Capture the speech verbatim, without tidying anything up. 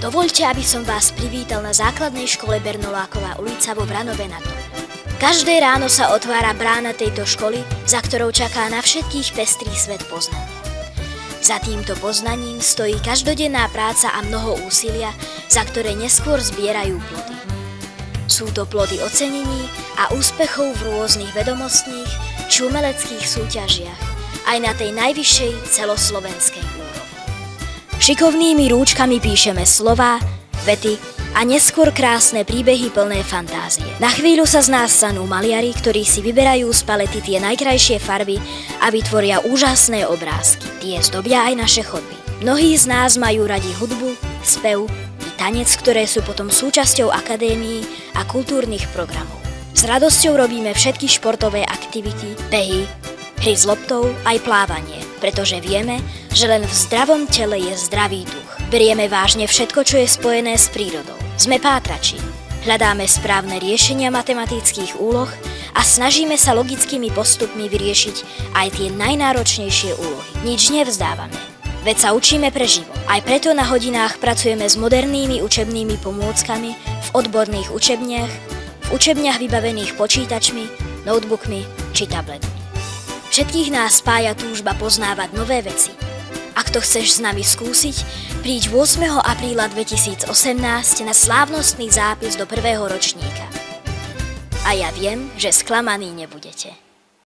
Dovoľte, aby som vás privítal na základnej škole Bernoláková ulica vo Vranove nad Topľou. Každé ráno sa otvára brána tejto školy, za ktorou čaká na všetkých pestrý svet poznania. Za týmto poznaním stojí každodenná práca a mnoho úsilia, za ktoré neskôr zbierajú plody. Sú to plody ocenení a úspechov v rôznych vedomostných či umeleckých súťažiach, aj na tej najvyššej celoslovenskej úrovni. Šikovnými rúčkami píšeme slová, vety a neskôr krásne príbehy plné fantázie. Na chvíľu sa z nás stanú maliari, ktorí si vyberajú z palety tie najkrajšie farby a vytvoria úžasné obrázky. Tie zdobia aj naše chodby. Mnohí z nás majú radi hudbu, spev i tanec, ktoré sú potom súčasťou akadémií a kultúrnych programov. S radosťou robíme všetky športové aktivity, behy, hry s loptou aj plávanie, pretože vieme, že len v zdravom tele je zdravý duch. Berieme vážne všetko, čo je spojené s prírodou. Sme pátrači. Hľadáme správne riešenia matematických úloh a snažíme sa logickými postupmi vyriešiť aj tie najnáročnejšie úlohy. Nič nevzdávame. Veď sa učíme pre život. Aj preto na hodinách pracujeme s modernými učebnými pomôckami v odborných učebniach, v učebniach vybavených počítačmi, notebookmi či tabletmi. Všetkých nás spája túžba poznávať nové veci. Ak to chceš s nami skúsiť, príď ôsmeho apríla dvetisícosemnásť na slávnostný zápis do prvého ročníka. A ja viem, že sklamaní nebudete.